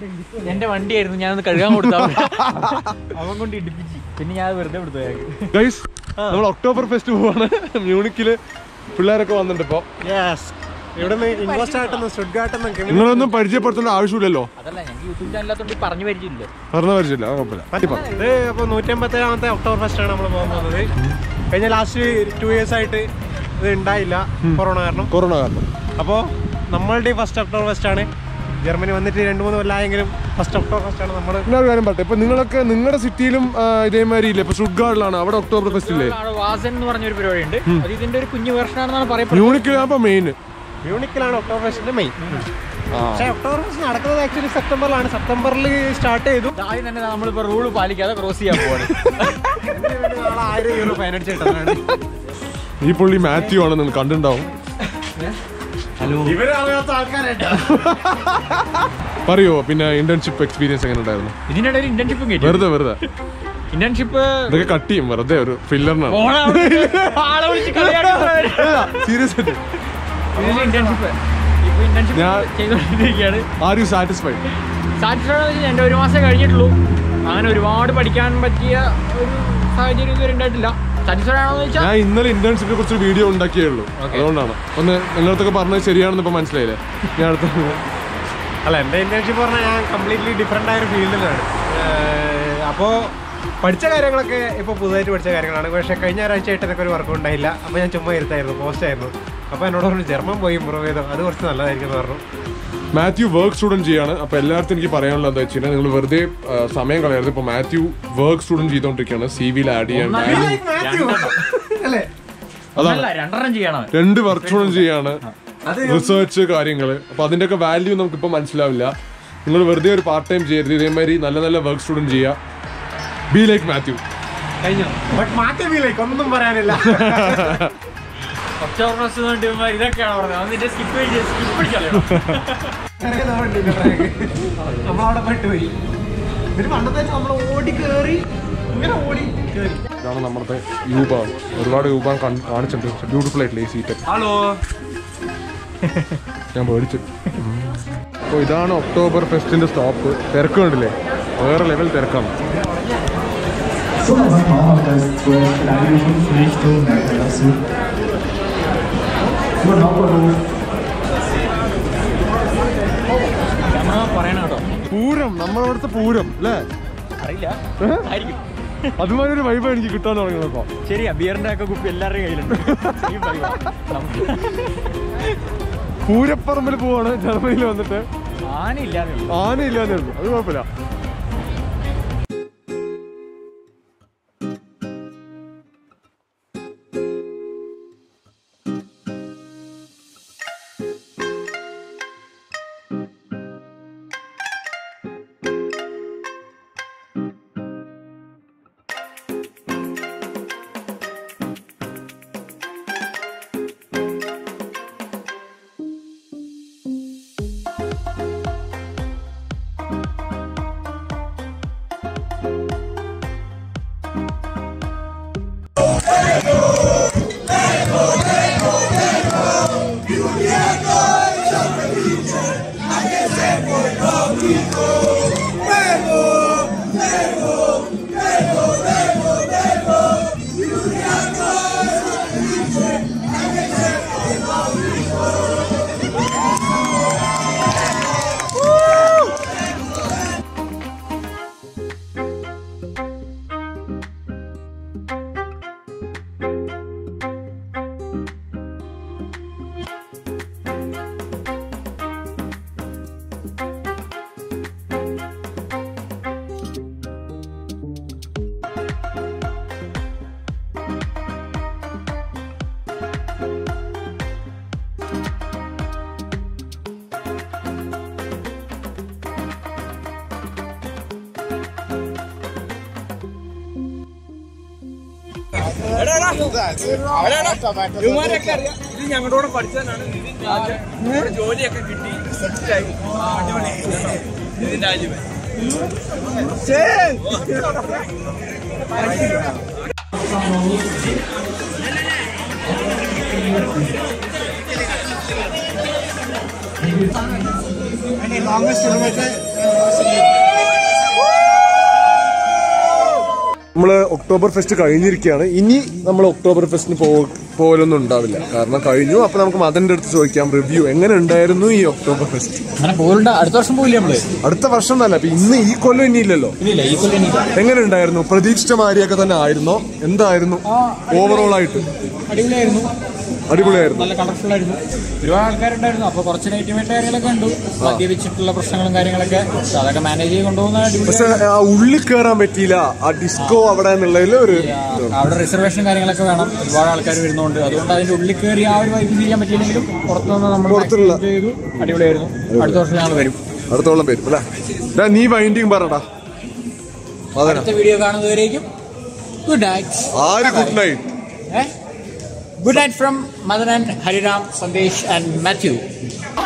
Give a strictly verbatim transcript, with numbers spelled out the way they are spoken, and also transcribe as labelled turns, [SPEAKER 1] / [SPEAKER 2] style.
[SPEAKER 1] എന്റെ വണ്ടിയായിരുന്നു, ഞാനൊന്ന് കഴുകാൻ കൊടുത്താ അവൻ കൊണ്ട് ഇടിപ്പിച്ചു. പിന്നെ ഞാൻ വെറുതെ കൊടുത്തു.
[SPEAKER 2] നമ്മൾ ഒക്ടോബർ ഫെസ്റ്റ് പോവാണ്. മ്യൂണിക്കില് പിള്ളേരൊക്കെ വന്നിട്ട് ഇപ്പൊ നിങ്ങളൊന്നും പരിചയപ്പെടുത്തേണ്ട ആവശ്യമില്ലല്ലോ.
[SPEAKER 1] അതല്ല, ഞങ്ങൾക്ക് യൂട്യൂബ് ചാനലിനകത്തോണ്ട് പറഞ്ഞു പരിചയമില്ല.
[SPEAKER 2] പറഞ്ഞു പരിചയമില്ല.
[SPEAKER 3] ഇത് അപ്പൊ നൂറ്റമ്പത്തേഴാമത്തെ ഒക്ടോബർ ഫെസ്റ്റ് ആണ് നമ്മൾ പോകുന്നത്. കഴിഞ്ഞ ലാസ്റ്റ് ടു ഇയേഴ്സ് ആയിട്ട് ഇത് ഉണ്ടായില്ല, കൊറോണ കാരണം.
[SPEAKER 2] കൊറോണ കാരണം
[SPEAKER 3] അപ്പോൾ നമ്മളുടെ ഫസ്റ്റ് ഒക്ടോബർ ഫെസ്റ്റ് ആണ്. ജർമ്മനി വന്നിട്ട് രണ്ട് മൂന്ന് കൊല്ലമായെങ്കിലും ഫസ്റ്റ് ഒക്ടോബർ ഫെസ്റ്റ് ആണ് നമ്മൾ.
[SPEAKER 2] ഒരു കാര്യം പറട്ടെ, ഇപ്പൊ നിങ്ങളൊക്കെ നിങ്ങളുടെ സിറ്റിയിലും ഇതേമാതിരി ഇല്ലേ? ഇപ്പൊ ഷുട്ട്ഗാർഡിലാണ്, അവിടെ ഒക്ടോബർ ഫെസ്റ്റ് ഇല്ലേ?
[SPEAKER 1] വാസൻ എന്ന് പറഞ്ഞൊരു പരിപാടി ഉണ്ട്. അത് ഇതിന്റെ ഒരു കുഞ്ഞു വേർഷൻ ആണെന്നാണ് പറയുന്നത്.
[SPEAKER 2] മ്യൂണിക്കിലാണ് മെയിൻ.
[SPEAKER 3] മ്യൂണിക്കിലാണ് ഒക്ടോബർ ഫെസ്റ്റിന്റെ മെയിൻ. പക്ഷേ ഒക്ടോബർ ഫെസ്റ്റ് നടക്കുന്നത് ആക്ച്വലി സെപ്റ്റംബറിലാണ്. സെപ്റ്റംബറിൽ സ്റ്റാർട്ട് ചെയ്തു.
[SPEAKER 1] ആദ്യം തന്നെ നമ്മളിപ്പോ റൂള് പാലിക്കാതെ ക്രോസ് ചെയ്യാൻ പോവാണ്.
[SPEAKER 3] ആയിരം യൂറോ ഫൈൻ അടിച്ചിട്ടാണ്.
[SPEAKER 2] ഈ പുള്ളി മാത്യു ആണ്, നിങ്ങൾ കണ്ടിട്ടുണ്ടാവും. പറയോ പിന്നെ ഇന്റേൺഷിപ്പ് എക്സ്പീരിയൻസ് എങ്ങനെ ഉണ്ടായിരുന്നു?
[SPEAKER 1] ഇതിനിടയിൽ ഇന്റേൺഷിപ്പും കേട്ടു.
[SPEAKER 2] വെറുതെ വെറുതെ
[SPEAKER 1] ഇന്റേൺഷിപ്പ്
[SPEAKER 2] ഇതൊക്കെ കട്ട് ചെയ്യും, വെറുതെ ഒരു ഫില്ലറിനാണ്. സീരിയസ് ആയിട്ട്
[SPEAKER 1] ഇന്റേൺഷിപ്പ് ഇപ്പൊ ഇന്റേൺഷിപ്പ് ചെയ്തുകൊണ്ടിരിക്കുകയാണ്.
[SPEAKER 2] Are you satisfied?
[SPEAKER 1] സാറ്റിസ്ഫൈഡ് എന്റെ ഒരു മാസം കഴിഞ്ഞിട്ടുള്ളൂ. അങ്ങനെ ഒരുപാട് പഠിക്കാൻ പറ്റിയ ഒരു സാഹചര്യം ഇതുവരെ ഉണ്ടായിട്ടില്ല. സാറ്റിസ്ഫൈഡ് ആണോന്ന് ചോദിച്ചാൽ
[SPEAKER 2] ഞാൻ ഇന്നലെ ഇന്റേൺഷിപ്പിനെ കുറിച്ച് വീഡിയോ ഉണ്ടാക്കിയേ ഉള്ളൂ, അതുകൊണ്ടാണ്. ഒന്ന് നിങ്ങളടുത്തൊക്കെ പറഞ്ഞത് ശരിയാണെന്ന് ഇപ്പൊ മനസ്സിലായില്ലേ? ഞാൻ അടുത്ത
[SPEAKER 3] അല്ല, എൻ്റെ ഇന്റേൺഷിപ്പ് പറഞ്ഞാൽ ഞാൻ കംപ്ലീറ്റ്ലി ഡിഫറെൻ്റ് ആയൊരു ഫീൽഡിലാണ്. അപ്പോൾ പഠിച്ച കാര്യങ്ങളൊക്കെ ഇപ്പോൾ പുതുതായിട്ട് പഠിച്ച കാര്യങ്ങളാണ്. പക്ഷേ കഴിഞ്ഞ ഒരാഴ്ചയായിട്ട് എനിക്ക് ഒരു വർക്ക് ഉണ്ടായില്ല. അപ്പോൾ ഞാൻ ചുമ്മാ ഇരുത്തായിരുന്നു, പോസ്റ്റ് ആയിരുന്നു. അപ്പോൾ എന്നോട് പറഞ്ഞു ജർമ്മൻ പോയി ഇമ്പ്രൂവ് ചെയ്തോ, അത് കുറച്ച് നല്ലതായിരിക്കും എന്ന് പറഞ്ഞു.
[SPEAKER 2] മാത്യു വർക്ക് സ്റ്റുഡൻറ്റ് ചെയ്യാണ്. അപ്പോൾ എല്ലാവർക്കും എനിക്ക് പറയാനുള്ളത് എന്താ വെച്ച് കഴിഞ്ഞാൽ, നിങ്ങൾ വെറുതെ സമയം കളയരുത്. ഇപ്പോൾ മാത്യു വർക്ക് സ്റ്റുഡൻറ്റ് ചെയ്തുകൊണ്ടിരിക്കുകയാണ്. സി വിയിൽ ആഡ് ചെയ്യാൻ അതാണ് രണ്ട് വർക്ക് സ്റ്റുഡൻറ്റ് ചെയ്യാണ്, റിസർച്ച് കാര്യങ്ങൾ. അപ്പോൾ അതിൻ്റെയൊക്കെ വാല്യൂ നമുക്കിപ്പോൾ മനസ്സിലാവില്ല. നിങ്ങൾ വെറുതെ ഒരു പാർട്ട് ടൈം ചെയ്യരുത്. ഇതേമാതിരി നല്ല നല്ല വർക്ക് സ്റ്റുഡൻറ്റ് ചെയ്യുക. Be like Mathew.
[SPEAKER 3] ഒന്നും പറയാനില്ല.
[SPEAKER 1] ഇതൊക്കെയാണ്
[SPEAKER 3] നമ്മളവിടെ പെട്ടുപോയി. ഇതിന് പണ്ടത്തെ നമ്മൾ ഓടി കയറി ഇങ്ങനെ ഓടി കയറി.
[SPEAKER 2] ഇതാണ് നമ്മുടെ യൂബ. ഒരുപാട് യൂബ കാണിച്ചിട്ടുണ്ട്. ബ്യൂട്ടിഫുൾ ആയിട്ടില്ലേ ഈ സീറ്റ്?
[SPEAKER 3] ഹലോ,
[SPEAKER 2] ഞാൻ പേടിച്ചു. അപ്പോൾ ഇതാണ് ഒക്ടോബർ ഫെസ്റ്റിന്റെ സ്റ്റോപ്പ്. തിരക്ക് കണ്ടില്ലേ? വേറെ ലെവൽ തിരക്കാണ്. പൂരം, നമ്മളവിടുത്തെ പൂരം അല്ലേ?
[SPEAKER 1] അറിയില്ല,
[SPEAKER 2] അതുമാതിരി ഒരു വൈബ് എനിക്ക് കിട്ടാൻ തുടങ്ങിയപ്പോ.
[SPEAKER 1] ശരിയാ, ബിയറിന്റെ ഒക്കെ കുപ്പി എല്ലാവരുടെയും കയ്യിലുണ്ട്.
[SPEAKER 2] പൂരപ്പറമ്പിൽ പോവാണ് ജർമ്മനിയിൽ വന്നിട്ട്.
[SPEAKER 1] ആനയില്ലാതെ
[SPEAKER 2] ആനയില്ലാതെ ഉള്ളു, അത് കുഴപ്പമില്ല.
[SPEAKER 4] ഇവന്മാരൊക്കെ അറിയാം, ഇത് ഞങ്ങളോട് പഠിച്ചതാണ്. ജോലിയൊക്കെ കിട്ടി സെറ്റായി. ഇതിന്റെ രാജ്യം
[SPEAKER 3] ലോങ്സ്റ്റ് കിലോമീറ്റർ
[SPEAKER 2] ഒക്ടോബർ ഫെസ്റ്റ് കഴിഞ്ഞിരിക്കുകയാണ്. ഇനി നമ്മൾ ഒക്ടോബർ ഫെസ്റ്റിന് പോലൊന്നും ഉണ്ടാവില്ല, കാരണം കഴിഞ്ഞു. അപ്പൊ നമുക്ക് മദന്റെ അടുത്ത് ചോദിക്കാം റിവ്യൂ എങ്ങനെ ഉണ്ടായിരുന്നു ഈ ഒക്ടോബർ ഫെസ്റ്റ്.
[SPEAKER 1] അടുത്ത വർഷം പോയില്ലേ നമ്മള്?
[SPEAKER 2] അടുത്ത വർഷം തന്നെ, അപ്പൊ ഇന്ന് ഈ കൊല്ലം ഇനിയില്ലല്ലോ. എങ്ങനെ ഉണ്ടായിരുന്നു? പ്രതീക്ഷിച്ച മാതിരിയൊക്കെ തന്നെ ആയിരുന്നോ? എന്തായിരുന്നു ഓവറോൾ ആയിട്ട്?
[SPEAKER 1] അടിപൊളിയായിരുന്നു,
[SPEAKER 2] അടിപൊളിയായിരുന്നു,
[SPEAKER 1] നല്ല കളർഫുൾ ആയിരുന്നു. ഒരുപാട് ആൾക്കാരുണ്ടായിരുന്നു. അപ്പൊ കുറച്ച് നെഗറ്റീവായിട്ട് കാര്യങ്ങളൊക്കെ കണ്ടു, മദ്യപിച്ചിട്ടുള്ള പ്രശ്നങ്ങളും കാര്യങ്ങളൊക്കെ. അതൊക്കെ മാനേജ് ചെയ്ത് കൊണ്ടുപോകുന്ന.
[SPEAKER 2] പക്ഷെ ആ ഉള്ളിൽ കയറാൻ പറ്റിയില്ല, ആ ഡിസ്കോ അവിടെ എന്നുള്ളതിൽ ഒരു
[SPEAKER 1] അവിടെ റിസർവേഷൻ കാര്യങ്ങളൊക്കെ വേണം, ഒരുപാട് ആൾക്കാർ വരുന്നതുകൊണ്ട്. അതുകൊണ്ട് അതിന്റെ ഉള്ളിൽ കയറി ആ ഒരു വൈബ് ചെയ്യാൻ പറ്റിയില്ലെങ്കിലും പുറത്തുനിന്ന് നമ്മൾ ചെയ്തു. അടിപൊളിയായിരുന്നു. അടുത്ത വർഷം ഞങ്ങൾ വരും,
[SPEAKER 2] അടുത്തോളം വരും അല്ലേ? നീ വൈൻഡിങ് പറടാ.
[SPEAKER 1] അടുത്ത വീഡിയോ കാണുന്നവരേക്കും ഗുഡ് നൈറ്റ്.
[SPEAKER 2] ആര് good night?
[SPEAKER 1] Good night from Madan and Hariram, Sandesh and Matthew.